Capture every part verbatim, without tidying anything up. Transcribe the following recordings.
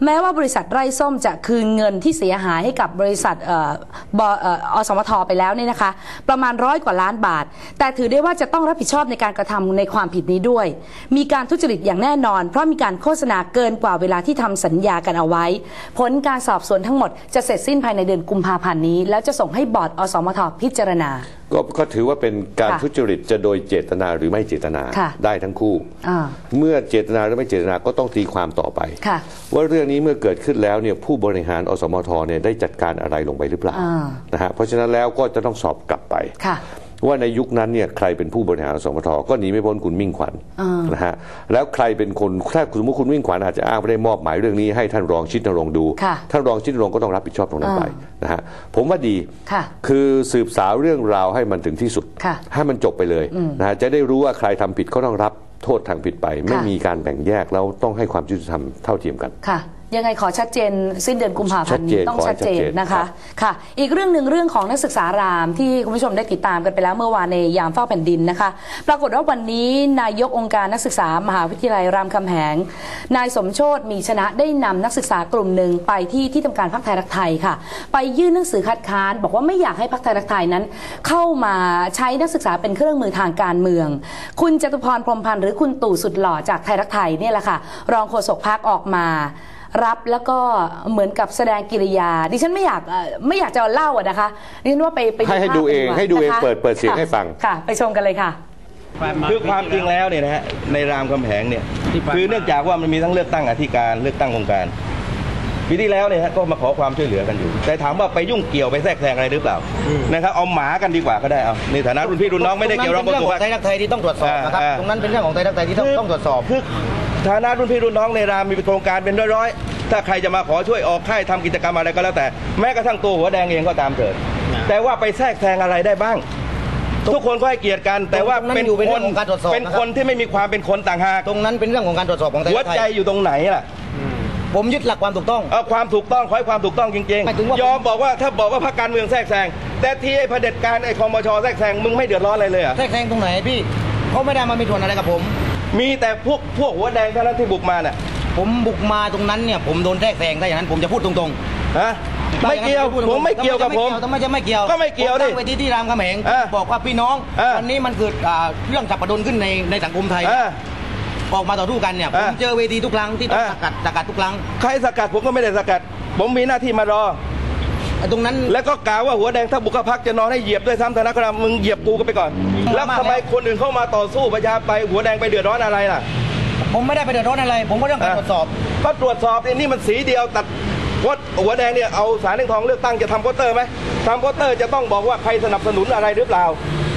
แม้ว่าบริษัทไร่ส้มจะคืนเงินที่เสียหายให้กับบริษัทเอ่อบเอ่ออสมทไปแล้วเนี่ยนะคะประมาณร้อยกว่าล้านบาทแต่ถือได้ว่าจะต้องรับผิดชอบในการกระทำในความผิดนี้ด้วยมีการทุจริตอย่างแน่นอนเพราะมีการโฆษณาเกินกว่าเวลาที่ทำสัญญากันเอาไว้ผลการสอบสวนทั้งหมดจะเสร็จสิ้นภายในเดือนกุมภาพันธ์นี้แล้วจะส่งให้บอร์ดอสมทพิจารณาก็ถือว่าเป็นการทุจริตจะโดยเจตนาหรือไม่เจตนาได้ทั้งคู่เมื่อเจตนาหรือไม่เจตนาก็ต้องตีความต่อไปว่าเรื่องนี้เมื่อเกิดขึ้นแล้วเนี่ยผู้บริหารอสมทเนี่ยได้จัดการอะไรลงไปหรือเปล่านะฮะเพราะฉะนั้นแล้วก็จะต้องสอบกลับไปว่าในยุคนั้นเนี่ยใครเป็นผู้บริหารอสมทก็หนีไม่พ้นคุณมิ่งขวัญนะฮะแล้วใครเป็นคนถ้าสมมติคุณมิ่งขวัญอาจจะอ้างไม่ได้มอบหมายเรื่องนี้ให้ท่านรองชิดนรงค์ดูท่านรองชิดนรงค์ก็ต้องรับผิดชอบตรงนั้นไปนะฮะผมว่าดีคือสืบสาวเรื่องราวให้มันถึงที่สุดให้มันจบไปเลยนะฮะจะได้รู้ว่าใครทำผิดก็ต้องรับโทษทางผิดไปไม่มีการแบ่งแยกแล้วต้องให้ความยุติธรรมเท่าเทียมกันยังไงขอชัดเจนสิ้นเดือนกุมภาพันธ์นี้ต้องชัดเจนนะคะค่ะอีกเรื่องหนึ่งเรื่องของนักศึกษารามที่คุณผู้ชมได้ติดตามกันไปแล้วเมื่อวานในยามเฝ้าแผ่นดินนะคะปรากฏว่าวันนี้นายกองค์การนักศึกษามหาวิทยาลัยรามคำแหงนายสมโชติมีชนะได้นำนักศึกษากลุ่มหนึ่งไปที่ที่ทำการพรรคไทยรักไทยค่ะไปยื่นหนังสือคัดค้านบอกว่าไม่อยากให้พรรคไทยรักไทยนั้นเข้ามาใช้นักศึกษาเป็นเครื่องมือทางการเมืองคุณจตุพรพรหมพันธ์หรือคุณตู่สุดหล่อจากไทยรักไทยเนี่ยแหละค่ะรองโฆษกพรรคออกมารับแล้วก็เหมือนกับแสดงกิริยาดิฉันไม่อยากไม่อยากจะเล่าอะนะคะดิฉันว่าไปไปให้ดูเองให้ดูเองเปิดเปิดเสียงให้ฟังค่ะไปชมกันเลยค่ะคือความจริงแล้วเนี่ยนะฮะในรามคำแหงเนี่ยคือเนื่องจากว่ามันมีทั้งเลือกตั้งอธิการเลือกตั้งองค์การปีที่แล้วเนี่ยฮะก็มาขอความช่วยเหลือกันอยู่แต่ถามว่าไปยุ่งเกี่ยวไปแทรกแซงอะไรหรือเปล่านะครับเอาหมากันดีกว่าก็ได้เอาในฐานะรุ่นพี่รุ่นน้องไม่ได้เกี่ยวกับเรื่องของไทยรักไทยที่ต้องตรวจสอบนะครับตรงนั้นเป็นเรื่องของไทยรักไทยที่ต้องต้องตรวจสอบคือฐานะรุ่นพี่รุ่นน้องในรามมีโครงการเป็นร้อยๆถ้าใครจะมาขอช่วยออกค่ายทำกิจกรรมอะไรก็แล้วแต่แม้กระทั่งตัวหัวแดงเองก็ตามเถิดแต่ว่าไปแทรกแซงอะไรได้บ้างทุกคนก็ให้เกียรติกันแต่ว่าเป็นคนเป็นคนที่ไม่มีความเป็นคนต่างหากตรงนั้นเป็นเรื่องของการตรวจสอบของไทยหัวใจอยู่ตรงไหนล่ะผมยึดหลักความถูกต้องเอาความถูกต้องขอให้ความถูกต้องจริงๆยอมบอกว่าถ้าบอกว่าพรรคการเมืองแทรกแซงแต่ที่ไอ้เผด็จการไอ้คมช.แทรกแซงมึงไม่เดือดร้อนอะไรเลยอ่ะแทรกแซงตรงไหนพี่เขาไม่ได้มามีส่วนอะไรกับผมมีแต่พวกพวกหัวแดงเท่านั้นที่บุกมาเนี่ยผมบุกมาตรงนั้นเนี่ยผมโดนแทรกแซงถ้าอย่างนั้นผมจะพูดตรงๆฮะไม่เกี่ยวผมไม่เกี่ยวกับผมทำไมจะไม่เกี่ยวก็ไม่เกี่ยวดิไปที่ที่รามคำแหงบอกว่าพี่น้องวันนี้มันเกิดเรื่องจับประดนขึ้นในในสังคมไทยออกมาต่อสู้กันเนี่ยผมเจอเวทีทุกครั้งที่ต้องสกัดสกัดทุกครั้งใครสกัดผมก็ไม่ได้สกัดผมมีหน้าที่มารอตรงนั้นแล้วก็กล่าวว่าหัวแดงถ้าบุกพักจะนอนให้เหยียบด้วยซ้ำธนากรมึงเหยียบกูก็ไปก่อนแล้วทำไมคนอื่นเข้ามาต่อสู้ประชาไปหัวแดงไปเดือดร้อนอะไรล่ะผมไม่ได้ไปเดือดร้อนอะไรผมก็เรื่องการตรวจสอบก็ตรวจสอบนี่มันสีเดียวตัดวดหัวแดงเนี่ยเอาสารเรื่องทองเลือกตั้งจะทำโปสเตอร์ไหมทำโปสเตอร์จะต้องบอกว่าใครสนับสนุนอะไรหรือเปล่า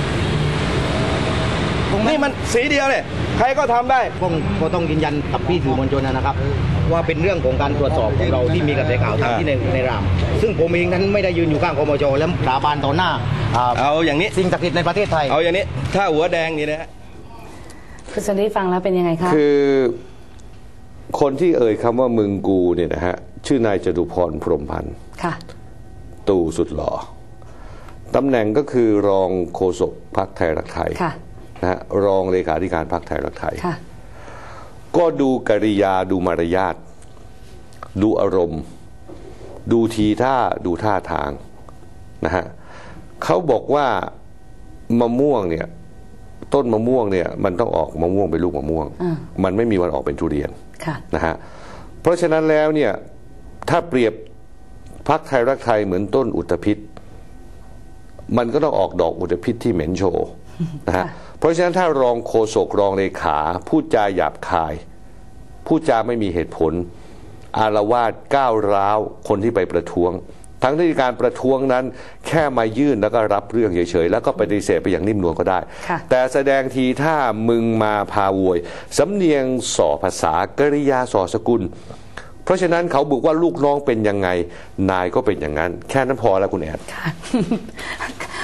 นี่มันสีเดียวเนี่ยใครก็ทำได้ผมก็ต้องยืนยันกับพี่สื่อมวลชนนะครับว่าเป็นเรื่องของการตรวจสอบของเราที่มีกระแสข่าวทั้งที่ในในรามซึ่งผมเองนั้นไม่ได้ยืนอยู่ข้างคมช.และสาบานต่อหน้าเอาอย่างนี้สิ่งศักดิ์สิทธิ์ในประเทศไทยเอาอย่างนี้ถ้าหัวแดงนี่นะคุณสันติฟังแล้วเป็นยังไงคะคือคนที่เอ่ยคำว่ามึงกูเนี่ยนะฮะชื่อนายจตุพรพรหมพันธ์ค่ะตู่สุดหล่อตำแหน่งก็คือรองโฆษกพรรคไทยรักไทยนะฮะรองเลขาธิการพรรคไทยรักไทยก็ดูกริยาดูมารยาทดูอารมณ์ดูทีท่าดูท่าทางนะฮะเขาบอกว่ามะม่วงเนี่ยต้นมะม่วงเนี่ยมันต้องออกมะม่วงเป็นลูกมะม่วงมันไม่มีวันออกเป็นทุเรียนนะฮะเพราะฉะนั้นแล้วเนี่ยถ้าเปรียบพรรคไทยรักไทยเหมือนต้นอุตภิษมันก็ต้องออกดอกอุตภิษที่เหม็นโชว์นะฮะเพราะฉะนั้นถ้ารองโฆษกรองเลขาพูดจาหยาบคายพูดจาไม่มีเหตุผลอาละวาดก้าวร้าวคนที่ไปประท้วงทั้งที่การประท้วงนั้นแค่มายื่นแล้วก็รับเรื่องเฉยๆแล้วก็ปฏิเสธไปอย่างนิ่มนวลก็ได้แต่แสดงทีถ้ามึงมาพาโวยสำเนียงส่อภาษากริยาส่อสกุลเพราะฉะนั้นเขาบอกว่าลูกน้องเป็นยังไงนายก็เป็นอย่างนั้นแค่นั้นพอแล้วคุณแอด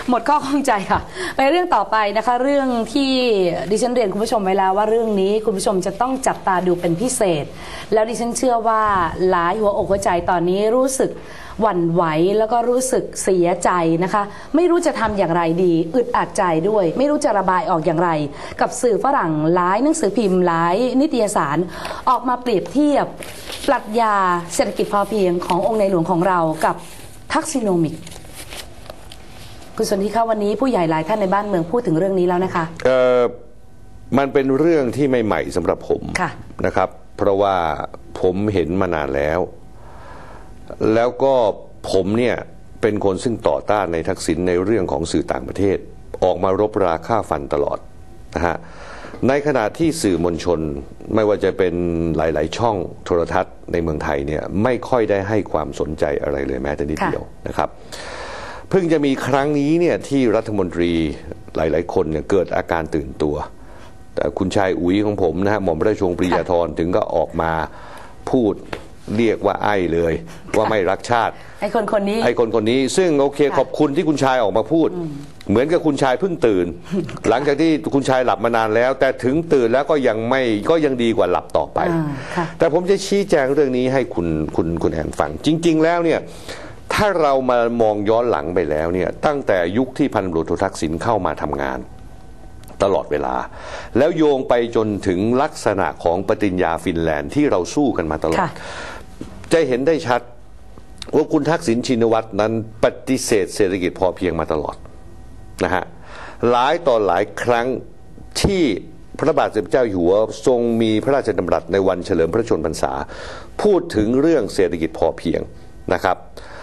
หมดข้อข้องใจค่ะไปเรื่องต่อไปนะคะเรื่องที่ดิฉันเรียนคุณผู้ชมไว้แล้วว่าเรื่องนี้คุณผู้ชมจะต้องจับตาดูเป็นพิเศษแล้วดิฉันเชื่อว่าหลายหัวอกหัวใจตอนนี้รู้สึกหวั่นไหวแล้วก็รู้สึกเสียใจนะคะไม่รู้จะทำอย่างไรดีอึดอัดใจด้วยไม่รู้จะระบายออกอย่างไรกับสื่อฝรั่งหลายหนังสือพิมพ์หลายนิตยสารออกมาเปรียบเทียบปรัชญาเศรษฐกิจพอเพียงขององค์ในหลวงของเรากับทักซิโนมิกคุณสนธิคะวันนี้ผู้ใหญ่หลายท่านในบ้านเมืองพูดถึงเรื่องนี้แล้วนะคะเอ่อมันเป็นเรื่องที่ไม่ใหม่สำหรับผมนะครับเพราะว่าผมเห็นมานานแล้วแล้วก็ผมเนี่ยเป็นคนซึ่งต่อต้านในทักษิณในเรื่องของสื่อต่างประเทศออกมารบราฆ่าฟันตลอดนะฮะในขณะที่สื่อมวลชนไม่ว่าจะเป็นหลายๆช่องโทรทัศน์ในเมืองไทยเนี่ยไม่ค่อยได้ให้ความสนใจอะไรเลยแม้แต่นิดเดียวนะครับเพิ่งจะมีครั้งนี้เนี่ยที่รัฐมนตรีหลายๆคนเนี่ยเกิดอาการตื่นตัวแต่คุณชายอุ๋ยของผมนะฮะหม่อมราชวงศ์ปรียาธรถึงก็ออกมาพูดเรียกว่าไอ้เลยว่าไม่รักชาติไอ้คนคนนี้ไอ้คนคนนี้ซึ่งโอเคขอบคุณที่คุณชายออกมาพูดเหมือนกับคุณชายเพิ่งตื่นหลังจากที่คุณชายหลับมานานแล้วแต่ถึงตื่นแล้วก็ยังไม่ก็ยังดีกว่าหลับต่อไปแต่ผมจะชี้แจงเรื่องนี้ให้คุณคุณคุณแอนฟังจริงๆแล้วเนี่ยถ้าเรามามองย้อนหลังไปแล้วเนี่ยตั้งแต่ยุคที่พันตำรวจโททักษิณเข้ามาทำงานตลอดเวลาแล้วโยงไปจนถึงลักษณะของปฏิญญาฟินแลนด์ที่เราสู้กันมาตลอดจะเห็นได้ชัดว่าคุณทักษิณชินวัตรนั้นปฏิเสธเศรษฐกิจพอเพียงมาตลอดนะฮะหลายต่อหลายครั้งที่พระบาทสมเด็จเจ้าอยู่หัวทรงมีพระราชดำรัสในวันเฉลิมพระชนมพรรษาพูดถึงเรื่องเศรษฐกิจพอเพียงนะครับ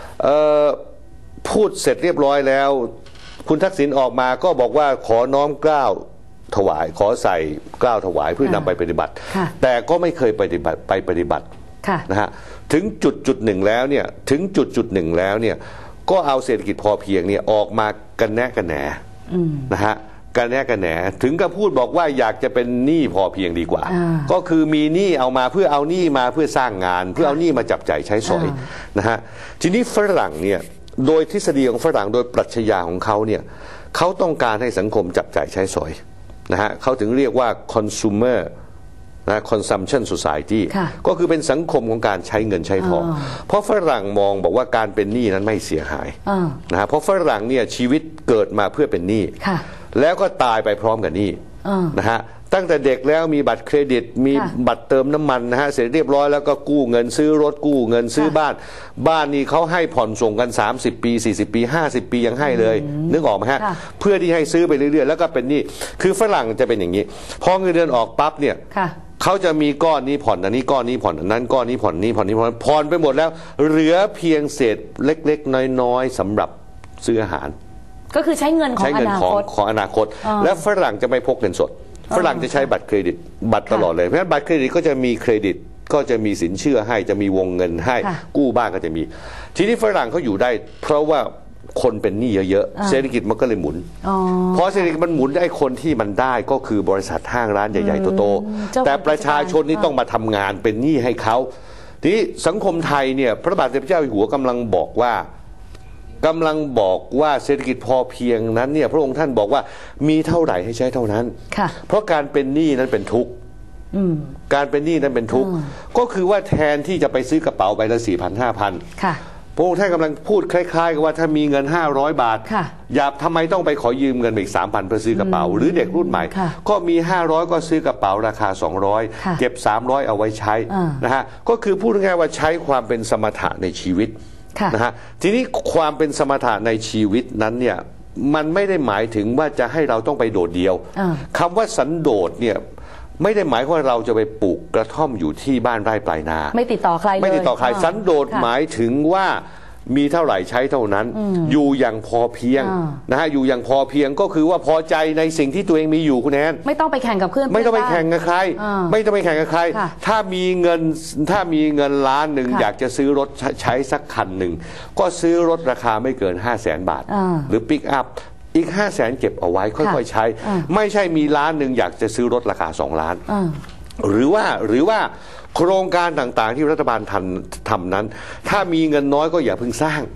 พูดเสร็จเรียบร้อยแล้วคุณทักษิณออกมาก็บอกว่าขอน้อมเกล้าถวายขอใส่เกล้าถวายเพื่อนำไปปฏิบัติแต่ก็ไม่เคยปฏิบัติไปปฏิบัตินะฮะถึงจุดจุดหนึ่งแล้วเนี่ยถึงจุดจุดหนึ่งแล้วเนี่ยก็เอาเศรษฐกิจพอเพียงเนี่ยออกมากันแนะกันแหนนะฮะกันแนะกันแหนถึงกับพูดบอกว่าอยากจะเป็นหนี้พอเพียงดีกว่าก็คือมีหนี้เอามาเพื่อเอาหนี้มาเพื่อสร้างงานเพื่อเอาหนี้มาจับจ่ายใช้สอยนะฮะทีนี้ฝรั่งเนี่ยโดยทฤษฎีของฝรั่งโดยปรัชญาของเขาเนี่ยเขาต้องการให้สังคมจับจ่ายใช้สอยนะฮะเขาถึงเรียกว่า consumer นะ consumption society ก็คือเป็นสังคมของการใช้เงินใช้ทองเพราะฝรั่งมองบอกว่าการเป็นหนี้นั้นไม่เสียหายนะฮะเพราะฝรั่งเนี่ยชีวิตเกิดมาเพื่อเป็นหนี้แล้วก็ตายไปพร้อมกับหนี้นะฮะตั้งแต่เด็กแล้วมีบัตรเครดิตมีบัตรเติมน้ำมันนะฮะเสร็จเรียบร้อยแล้วก็กู้เงินซื้อรถกู้เงินซื้อบ้านบ้านนี้เขาให้ผ่อนส่งกันสามสิบปีสี่สิบปีห้าสิบปียังให้เลยนึกออกไหมฮะเพื่อที่ให้ซื้อไปเรื่อยๆแล้วก็เป็นหนี้คือฝรั่งจะเป็นอย่างนี้พอเงินเดือนออกปั๊บเนี่ยเขาจะมีก้อนนี้ผ่อนอันนี้ก้อนนี้ผ่อนอันนั้นก้อนนี้ผ่อนนี้ผ่อนนี้ผ่อนผ่อนไปหมดแล้วเหลือเพียงเศษเล็กๆน้อยๆสำหรับซื้ออาหารก็คือใช้เงินของอนาคตของอนาคตและฝรั่งจะไม่พกเงินสดฝรั่งจะใช้บัตรเครดิตบัตรตลอดเลยเพราะฉะนั้นบัตรเครดิตก็จะมีเครดิตก็จะมีสินเชื่อให้จะมีวงเงินให้กู้บ้านก็จะมีทีนี้ฝรั่งเขาอยู่ได้เพราะว่าคนเป็นหนี้เยอะๆเศรษฐกิจมันก็เลยหมุนเพราะเศรษฐกิจมันหมุนได้คนที่มันได้ก็คือบริษัทห้างร้านใหญ่ๆโตๆแต่ประชาชนนี่ต้องมาทำงานเป็นหนี้ให้เขาทีนี้สังคมไทยเนี่ยพระบาทสมเด็จพระเจ้าอยู่หัวกำลังบอกว่ากำลังบอกว่าเศรษฐกิจพอเพียงนั้นเนี่ยพระองค์ท่านบอกว่ามีเท่าไหร่ให้ใช้เท่านั้นเพราะการเป็นหนี้นั้นเป็นทุกข์การเป็นหนี้นั้นเป็นทุกข์ก็คือว่าแทนที่จะไปซื้อกระเป๋าใบละสี่พันห้าพันพระองค์ท่านกำลังพูดคล้ายๆกับว่าถ้ามีเงินห้าร้อยบาทอย่าทำไมต้องไปขอยืมเงินอีกสามพันเพื่อซื้อกระเป๋าหรือเด็กรุ่นใหม่ก็มีห้าร้อยก็ซื้อกระเป๋าราคาสองร้อยเก็บสามร้อยเอาไว้ใช้นะฮะก็คือพูดง่ายๆว่าใช้ความเป็นสมถะในชีวิตนะฮะทีนี้ความเป็นสมถะในชีวิตนั้นเนี่ยมันไม่ได้หมายถึงว่าจะให้เราต้องไปโดดเดียวคำว่าสันโดษเนี่ยไม่ได้หมายว่าเราจะไปปลูกกระท่อมอยู่ที่บ้านไร่ปลายนาไม่ติดต่อใครเลยไม่ติดต่อใครสันโดษหมายถึงว่ามีเท่าไหร่ใช้เท่านั้นอยู่อย่างพอเพียงนะฮะอยู่อย่างพอเพียงก็คือว่าพอใจในสิ่งที่ตัวเองมีอยู่คุณแอนไม่ต้องไปแข่งกับเพื่อนไม่ต้องไปแข่งกับใครไม่ต้องไปแข่งกับใครถ้ามีเงินถ้ามีเงินล้านหนึ่งอยากจะซื้อรถใช้สักคันหนึ่งก็ซื้อรถราคาไม่เกินห้าแสนบาทหรือปิกอัพอีกห้าแสนเก็บเอาไว้ค่อยๆใช้ไม่ใช่มีล้านหนึ่งอยากจะซื้อรถราคาสองล้านหรือว่าหรือว่าโครงการต่างๆที่รัฐบาลทำทำนั้นถ้ามีเงินน้อยก็อย่าเพิ่งสร้าง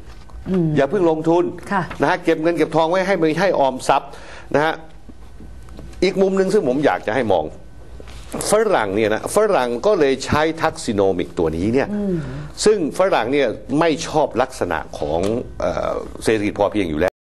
อย่าเพิ่งลงทุนค่ะนะฮะเก็บเงินเก็บทองไว้ให้ไม่ให้ออมทรัพย์นะฮะอีกมุมหนึ่งซึ่งผมอยากจะให้มองฝรั่งเนี่ยนะฝรั่งก็เลยใช้ทักซิโนมิกตัวนี้เนี่ยซึ่งฝรั่งเนี่ยไม่ชอบลักษณะของเอ่อเศรษฐกิจพอเพียงอยู่แล้ว